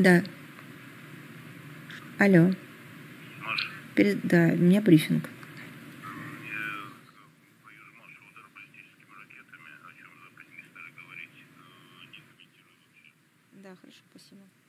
Да. Алло. Маша, Да, у меня брифинг. я боюсь Маша удар баллистическими ракетами, о чем западники стали говорить, не комментирую вообще. Да, хорошо, спасибо.